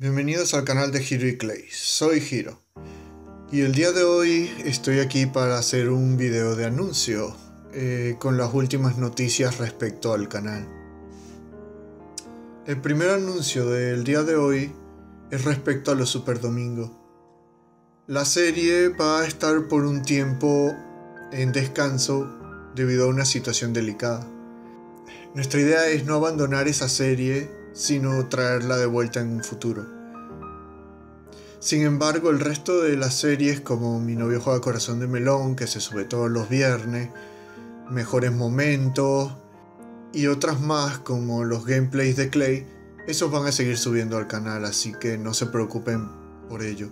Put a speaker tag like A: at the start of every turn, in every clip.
A: Bienvenidos al canal de Hiro y Clay, soy Hiro y el día de hoy estoy aquí para hacer un video de anuncio con las últimas noticias respecto al canal. El primer anuncio del día de hoy es respecto a los Super Domingo. La serie va a estar por un tiempo en descanso debido a una situación delicada. Nuestra idea es no abandonar esa serie, sino traerla de vuelta en un futuro. Sin embargo, el resto de las series como Mi novio juega Corazón de Melón, que se sube todos los viernes, Mejores Momentos y otras más como los gameplays de Clay, esos van a seguir subiendo al canal, así que no se preocupen por ello.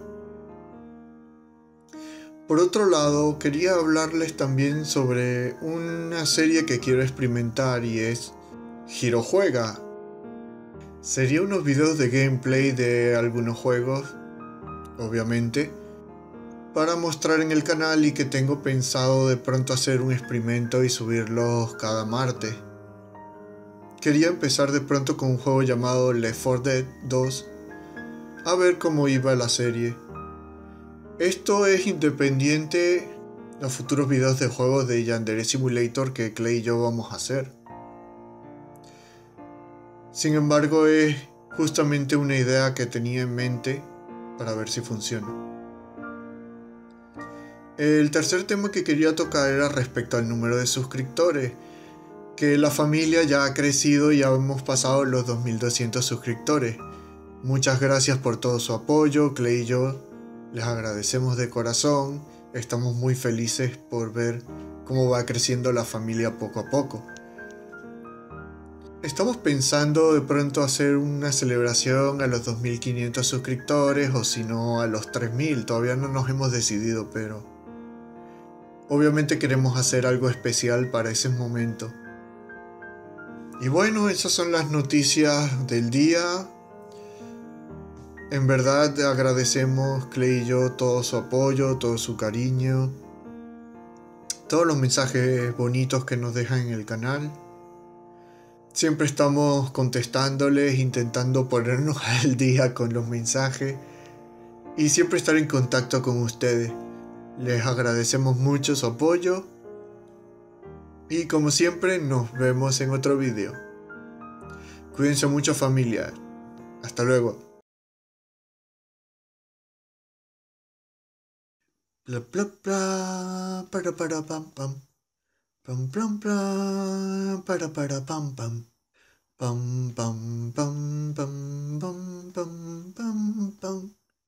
A: Por otro lado, quería hablarles también sobre una serie que quiero experimentar y es Hiro Juega. Sería unos videos de gameplay de algunos juegos, obviamente, para mostrar en el canal y que tengo pensado de pronto hacer un experimento y subirlos cada martes. Quería empezar de pronto con un juego llamado Left 4 Dead 2, a ver cómo iba la serie. Esto es independiente a futuros videos de juegos de Yandere Simulator que Clay y yo vamos a hacer. Sin embargo, es justamente una idea que tenía en mente para ver si funciona. El tercer tema que quería tocar era respecto al número de suscriptores, que la familia ya ha crecido y ya hemos pasado los 2200 suscriptores. Muchas gracias por todo su apoyo, Clay y yo les agradecemos de corazón, estamos muy felices por ver cómo va creciendo la familia poco a poco. Estamos pensando de pronto hacer una celebración a los 2500 suscriptores o si no a los 3000, todavía no nos hemos decidido, pero obviamente queremos hacer algo especial para ese momento. Y bueno, esas son las noticias del día. En verdad agradecemos Clay y yo todo su apoyo, todo su cariño, todos los mensajes bonitos que nos dejan en el canal. Siempre estamos contestándoles, intentando ponernos al día con los mensajes y siempre estar en contacto con ustedes. Les agradecemos mucho su apoyo y como siempre nos vemos en otro video. Cuídense mucho, familia. Hasta luego. Bla bla bla, para pam pam, pam pam pam, para pam pam, pam pam pam pam pam pam pam pam.